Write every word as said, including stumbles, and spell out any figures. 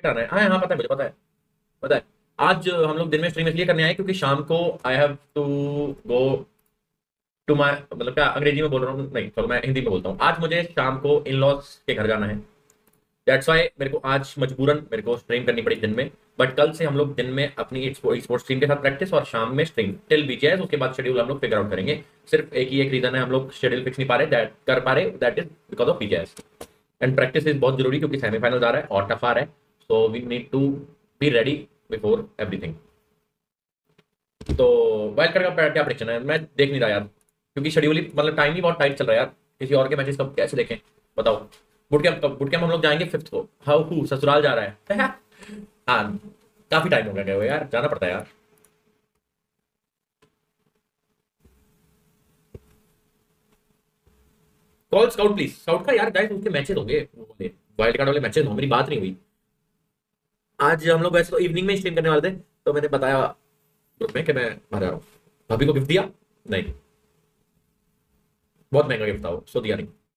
Direct आना है। हाँ हाँ, पता है मुझे, पता है पता है। आज हम लोग दिन में स्ट्रीम इसलिए करने आए क्योंकि शाम को I have to go to my, मतलब क्या अंग्रेजी में बोल रहा हूँ, नहीं चलो मैं हिंदी में बोलता हूँ। आज मुझे शाम को इन लॉज के घर जाना है। दैट्स वाई मेरे को आज मजबूरन मेरे को स्ट्रीम करनी पड़ी दिन में। बट कल से हम लोग दिन में अपनी स्पोर्ट्स स्ट्रीम के साथ प्रैक्टिस और शाम में स्ट्रीम टिल बीचेस, उसके बाद शेड्यूल हम लोग फिगर आउट करेंगे। सिर्फ एक ही एक रीजन है, हम लोग शेड्यूल फिक्स नहीं पा रहे, दैट कर पा रहे, that is because of beaches. And practice is बहुत जरूरी क्योंकि सेमीफाइनल आ रहा है और टफ आ रहा है। So we need to be ready before everything. तो वाइल्ड कार्ड का क्या प्रेडिक्शन है, मैं देख नहीं रहा यार क्योंकि शेड्यूल ही, मतलब टाइम ही बहुत टाइट चल रहा है यार। किसी और के मैचेस कब कैसे देखें बताओ। बुट कैंप कब, बुट कैंप हम लोग जाएंगे फिफ्थ को। हाउ हु ससुराल जा रहा है हाँ, काफी टाइम हो गया गए हुए यार, जाना पड़ता है यार। कॉल स्काउट प्लीज, स्काउट का यार गाइस उसके मैचेस होंगे वो वाले, वाइल्ड कार्ड वाले मैचेस होंगे, मेरी बात नहीं हुई। आज हम लोग वैसे तो इवनिंग में स्ट्रीम करने वाले थे, तो मैंने बताया ग्रुप में कि मैं आ रहा हूँ। भाभी को गिफ्ट दिया नहीं, बहुत महंगा गिफ्ट था वो, सो दिया नहीं।